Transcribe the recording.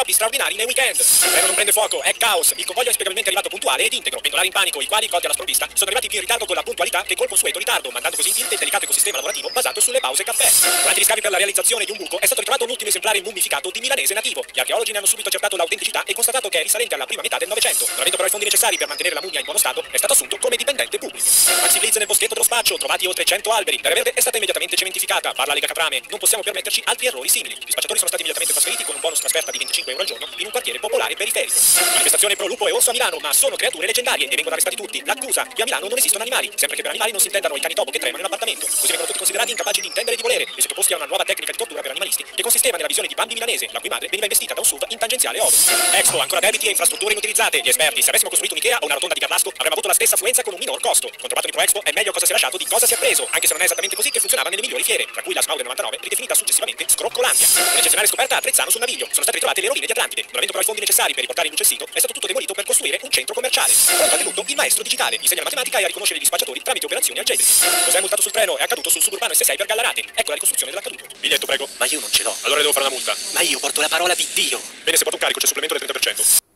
fatti straordinari nei weekend. Il treno non prende fuoco, è caos, il convoglio è inspiegabilmente arrivato puntuale ed integro. Pendolari in panico, i quali, colti alla sprovvista, sono arrivati più in ritardo con la puntualità che col consueto ritardo, mandando così in tilt il delicato ecosistema lavorativo basato sulle pause caffè. Durante gli scavi per la realizzazione di un buco è stato ritrovato un ultimo esemplare mummificato di milanese nativo. Gli archeologi ne hanno subito accertato l'autenticità e constatato che è risalente alla prima metà del Novecento. Non avendo però i fondi necessari per mantenere la mummia in buono stato, è stato assunto come dipendente pubblico. Maxi Blitz nel boschetto dello spaccio, trovati oltre 100 alberi. L'area verde è stata immediatamente cementificata. Parla Lega Caprame. Non possiamo permetterci altri errori simili. Gli spacciatori sono stati immediatamente trasferiti con un bonus trasferta di 25 euro al giorno in un quartiere popolare periferico. Manifestazione pro lupo e orso a Milano, ma sono creature leggendarie e vengono arrestati tutti. L'accusa: qui a Milano non esistono animali, sempre che per animali non si intendano i cani topo che tremano in appartamento. Così vengono tutti considerati incapaci di intendere e di volere e sottoposti a una nuova tecnica di tortura per animalisti che consisteva nella visione di Bambi milanese, la cui madre veniva investita da un SUV in tangenziale ovest. Expo, ancora debiti e infrastrutture inutilizzate. Gli esperti: se avessimo costruito un'Ikea o una rotonda di Carlasco avremmo avuto la stessa affluenza con un minor costo. Controllato di Pro Expo è meglio cosa si è lasciato di cosa si è preso, anche se non è esattamente così che funzionava nelle migliori fiere, tra cui la Smaug del 99, ridefinita successivamente Scroccolandia. Un'eccezionale scoperta a Trezzano sul Naviglio. Sono state ritrovate le rovine di Atlantide. Non avendo però i fondi necessari per riportare in luce il sito, è stato tutto demolito per costruire un centro commerciale. Pronto al debutto il maestro digitale, insegna la matematica e a riconoscere gli spacciatori tramite operazioni algebriche. Cos'è multato sul treno? È accaduto sul suburbano S6 per Gallarate. Ecco la ricostruzione dell'accaduto. Biglietto, prego. Ma io non ce l'ho. Allora devo fare una multa. Ma io porto la parola di Dio. Bene, se porto un carico c'è supplemento del 30%.